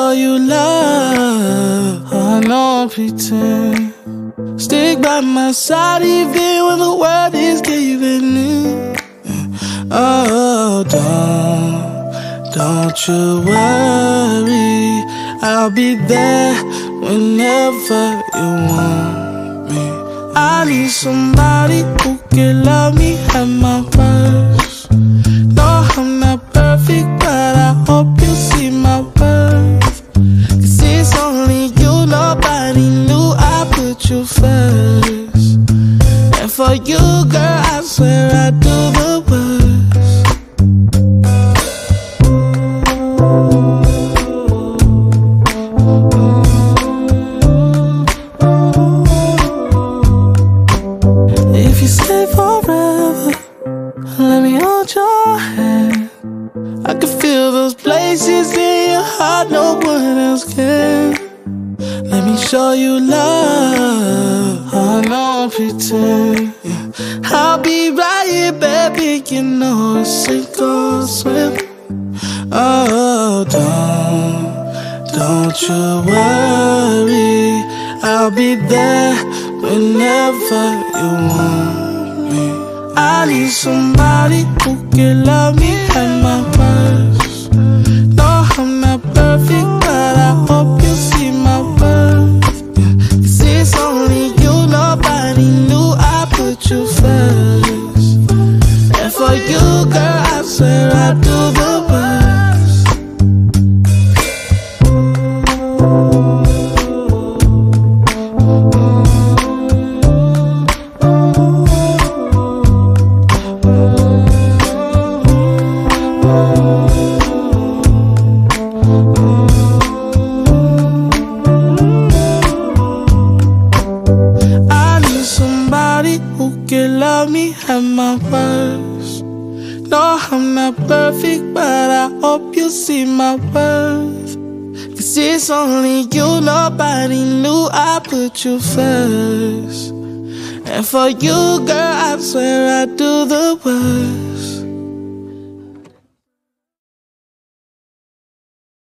show you love. I don't pretend. Stick by my side even when the world is giving in. Oh, don't you worry, I'll be there whenever you want me. I need somebody who can love me at my worst. No, I'm not perfect, but I hope you see my worth. 'Cause it's only you, nobody knew I put you first. And for you, girl, I swear I do the worst. If you stay forever, let me hold your hand. I can feel those places in your heart no one else can. Let me show you love. I don't pretend. I'll be right here, baby. You know it's sink or swim. Oh, don't you worry, I'll be there whenever you want me. I need somebody who can love me at my worst. No, I'm not perfect, but I hope you see my worth. 'Cause it's only you, nobody knew I put you first. And for you, girl, I swear I do the worst. Love me at my worst. No, I'm not perfect, but I hope you see my worth. 'Cause it's only you, nobody knew I put you first. And for you, girl, I swear I do the worst.